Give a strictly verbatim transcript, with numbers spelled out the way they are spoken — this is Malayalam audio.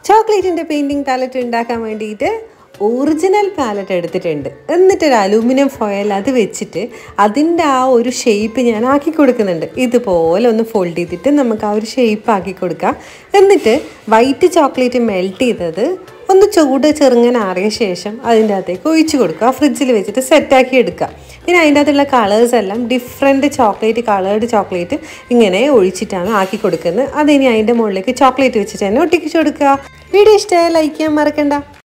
ചോക്ലേറ്റിൻ്റെ പെയിൻറ്റിങ് പാലറ്റ് ഉണ്ടാക്കാൻ വേണ്ടിയിട്ട് ഒറിജിനൽ പാലറ്റ് എടുത്തിട്ടുണ്ട്. എന്നിട്ടൊരു അലൂമിനിയം ഫോയിൽ അത് വെച്ചിട്ട് അതിൻ്റെ ആ ഒരു ഷേപ്പ് ഞാൻ ആക്കി കൊടുക്കുന്നുണ്ട്. ഇതുപോലെ ഒന്ന് ഫോൾഡ് ചെയ്തിട്ട് നമുക്ക് ആ ഒരു ഷേപ്പ് ആക്കി കൊടുക്കാം. എന്നിട്ട് വൈറ്റ് ചോക്ലേറ്റ് മെൽറ്റ് ചെയ്തത് ഒന്ന് ചൂട് ചെറുങ്ങനെ ആറിയ ശേഷം അതിൻ്റെ അകത്തേക്ക് ഒഴിച്ച് കൊടുക്കുക. ഫ്രിഡ്ജിൽ വെച്ചിട്ട് സെറ്റാക്കി എടുക്കുക. പിന്നെ അതിൻ്റെ അകത്തുള്ള കളേഴ്സ് എല്ലാം ഡിഫറെൻറ്റ് ചോക്ലേറ്റ് കളേർഡ് ചോക്ലേറ്റ് ഇങ്ങനെ ഒഴിച്ചിട്ടാണ് ആക്കി കൊടുക്കുന്നത്. അതിനി അതിൻ്റെ മുകളിലേക്ക് ചോക്ലേറ്റ് വെച്ചിട്ട് തന്നെ ഒട്ടിച്ച് കൊടുക്കുക. വീഡിയോ ഇഷ്ടമായി ലൈക്ക് ചെയ്യാൻ മറക്കണ്ട.